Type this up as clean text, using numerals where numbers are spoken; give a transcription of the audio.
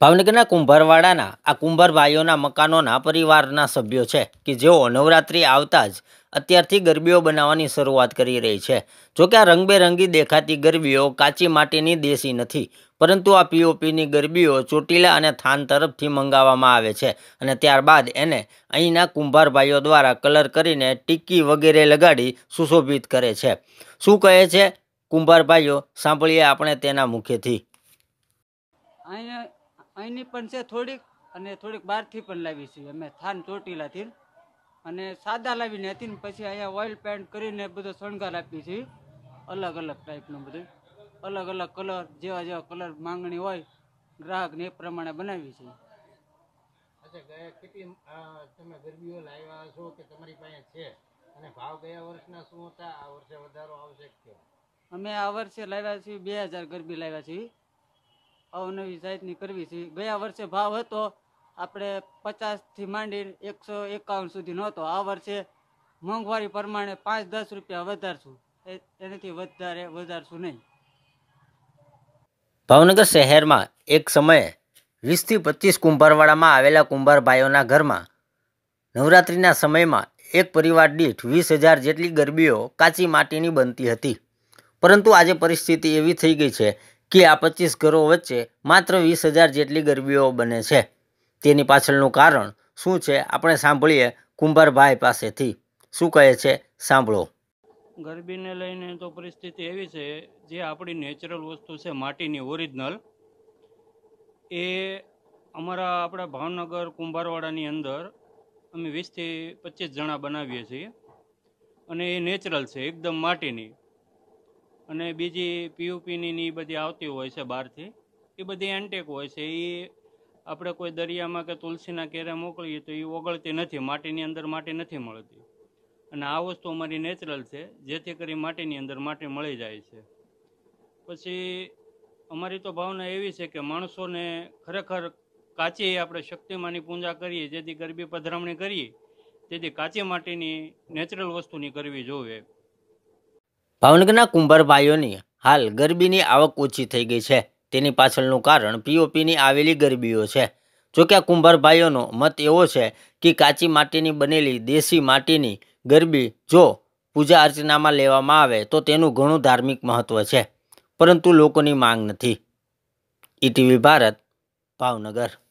ભાવનગરના કુંભારવાડાના આ કુંભાર ભાઈઓના મકાનોના પરિવારના સભ્યો છે કે જેઓ નવરાત્રિ આવતા જ અત્યારથી ગરબીઓ બનાવવાની શરૂઆત કરી રહી છે। જોકે આ રંગબેરંગી દેખાતી ગરબીઓ કાચી માટીની દેશી નથી, પરંતુ આ પીઓપીની ગરબીઓ ચોટીલા અને થાન તરફથી મંગાવવામાં આવે છે અને ત્યારબાદ એને અહીંના કુંભાર ભાઈઓ દ્વારા કલર કરીને ટીકી વગેરે લગાડી સુશોભિત કરે છે। શું કહે છે કુંભાર ભાઈઓ, સાંભળીએ આપણે તેના મુખેથી। અહીંની પણ છે થોડીક, અને થોડીક બહારથી પણ લાવી છે અમે, થાન ચોટીલાથી, અને સાદા લાવીને હતી ને પછી અહીંયા ઓઇલ પેન્ટ કરીને બધો શણગાર આપી છે, અલગ અલગ ટાઈપનું બધું, અલગ અલગ કલર, જેવા જેવા કલર માંગણી હોય ગ્રાહકને એ પ્રમાણે બનાવી છે। તમે ગરબીઓ લાવ્યા છો કે તમારી પાસે છે, અને ભાવ ગયા વર્ષના શું હતા, આ વર્ષે વધારો આવશે કે? અમે આ વર્ષે લાવ્યા છીએ 2000 ગરબી લાવ્યા છીએ, અવનવી જાતની કરવી છે। ગયા વર્ષે ભાવ હતો આપણે 50 થી માંડી 151 સુધી નહોતો, આ વર્ષે મોંઘવારી પ્રમાણે 5-10 રૂપિયા વધારશું, એનાથી વધારશું નહીં। ભાવનગર શહેરમાં એક સમયે 20 થી 25 કુંભારવાડામાં આવેલા કુંભાર ભાઈઓના ઘરમાં નવરાત્રિના સમયમાં એક પરિવાર દીઠ 20,000 જેટલી ગરબીઓ કાચી માટીની બનતી હતી, પરંતુ આજે પરિસ્થિતિ એવી થઈ ગઈ છે કે આ 25 ઘરો વચ્ચે માત્ર 20,000 જેટલી ગરબીઓ બને છે। તેની પાછળનું કારણ શું છે આપણે સાંભળીએ કુંભાર ભાઈ પાસેથી। શું કહે છે સાંભળો। ગરબીને લઈને તો પરિસ્થિતિ એવી છે, જે આપણી નેચરલ વસ્તુ છે માટીની ઓરિજિનલ, એ આપણા ભાવનગર કુંભારવાડાની અંદર અમે 20 થી 25 જણા બનાવીએ છીએ, અને એ નેચરલ છે એકદમ માટીની। અને બીજી પીયુપીની એ બધી આવતી હોય છે બહારથી, એ બધી એન્ટેક હોય છે, એ આપણે કોઈ દરિયામાં કે તુલસીના કેરે મોકલીએ તો એ ઓગળતી નથી, માટીની અંદર માટી નથી મળતી, અને આ વસ્તુ અમારી નેચરલ છે, જેથી કરી માટીની અંદર માટી મળી જાય છે। પછી અમારી તો ભાવના એવી છે કે માણસોને ખરેખર કાચી આપણે શક્તિમાની પૂજા કરીએ, જેથી ગરબી પધરામણી કરીએ, તેથી કાચી માટીની નેચરલ વસ્તુની કરવી જોઈએ। ભાવનગરના કુંભાર ભાઈઓની હાલ ગરબીની આવક ઓછી થઈ ગઈ છે, તેની પાછળનું કારણ પીઓપીની આવેલી ગરબીઓ છે। જોકે આ કુંભાર ભાઈઓનો મત એવો છે કે કાચી માટીની બનેલી દેશી માટીની ગરબી જો પૂજા અર્ચનામાં લેવામાં આવે તો તેનું ઘણું ધાર્મિક મહત્ત્વ છે, પરંતુ લોકોની માંગ નથી। ઈટીવી ભારત, ભાવનગર।